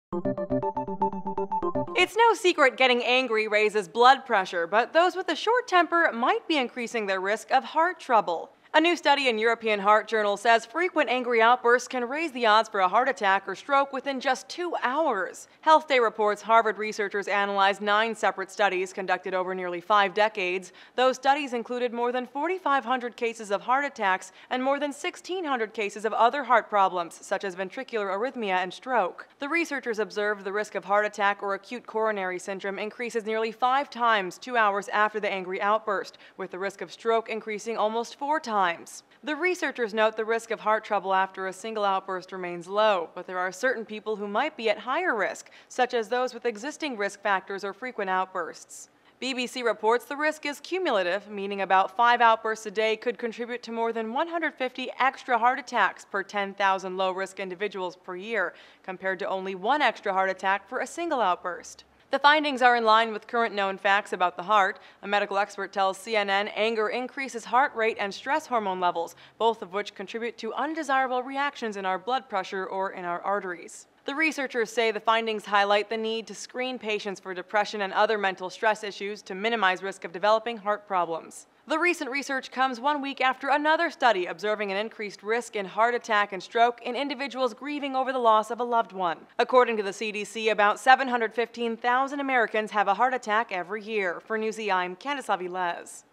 It's no secret getting angry raises blood pressure, but those with a short temper might be increasing their risk of heart trouble. A new study in European Heart Journal says frequent angry outbursts can raise the odds for a heart attack or stroke within just 2 hours. Health Day reports Harvard researchers analyzed 9 separate studies conducted over nearly 5 decades. Those studies included more than 4,500 cases of heart attacks and more than 1,600 cases of other heart problems, such as ventricular arrhythmia and stroke. The researchers observed the risk of heart attack or acute coronary syndrome increases nearly 5 times 2 hours after the angry outburst, with the risk of stroke increasing almost 4 times. The researchers note the risk of heart trouble after a single outburst remains low, but there are certain people who might be at higher risk, such as those with existing risk factors or frequent outbursts. BBC reports the risk is cumulative, meaning about 5 outbursts a day could contribute to more than 150 extra heart attacks per 10,000 low-risk individuals per year, compared to only 1 extra heart attack for a single outburst. The findings are in line with current known facts about the heart. A medical expert tells CNN anger increases heart rate and stress hormone levels, both of which contribute to undesirable reactions in our blood pressure or in our arteries. The researchers say the findings highlight the need to screen patients for depression and other mental stress issues to minimize risk of developing heart problems. The recent research comes 1 week after another study observing an increased risk in heart attack and stroke in individuals grieving over the loss of a loved one. According to the CDC, about 715,000 Americans have a heart attack every year. For Newsy, I'm Candice Avilés.